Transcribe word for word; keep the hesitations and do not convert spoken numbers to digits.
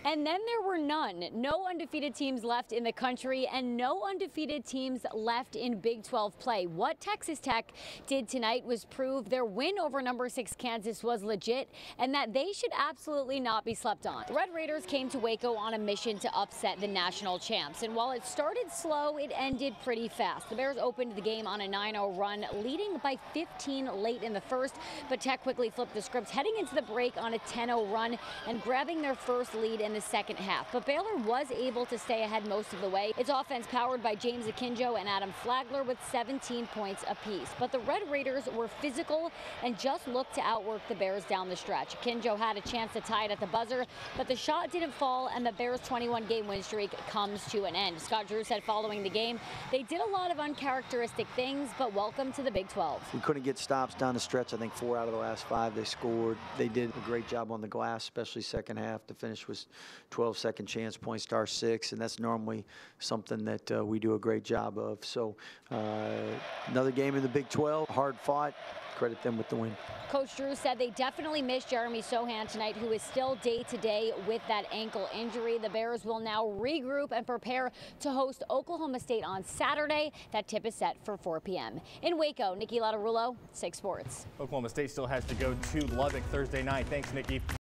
And then there were none. No undefeated teams left in the country and no undefeated teams left in Big twelve play. What Texas Tech did tonight was prove their win over number six Kansas was legit and that they should absolutely not be slept on. The Red Raiders came to Waco on a mission to upset the national champs. And while it started slow, it ended pretty fast. The Bears opened the game on a nine oh run, leading by fifteen late in the first, but Tech quickly flipped the script, heading into the break on a ten oh run and grabbing their first lead in the second half. But Baylor was able to stay ahead most of the way. Its offense powered by James Akinjo and Adam Flagler with seventeen points apiece. But the Red Raiders were physical and just looked to outwork the Bears down the stretch. Akinjo had a chance to tie it at the buzzer, but the shot didn't fall and the Bears' twenty-one game win streak comes to an end. Scott Drew said following the game, they did a lot of uncharacteristic things, but welcome to the Big twelve. We couldn't get stops down the stretch. I think four out of the last five they scored. They did a great job on the glass, especially second half. The finish was twelve second chance point star six, and that's normally something that uh, we do a great job of. So uh, another game in the Big twelve, hard fought. Credit them with the win. Coach Drew said they definitely missed Jeremy Sohan tonight, who is still day-to-day with that ankle injury. The Bears will now regroup and prepare to host Oklahoma State on Saturday. That tip is set for four p m In Waco, Nikki Lattarulo, six Sports. Oklahoma State still has to go to Lubbock Thursday night. Thanks, Nikki.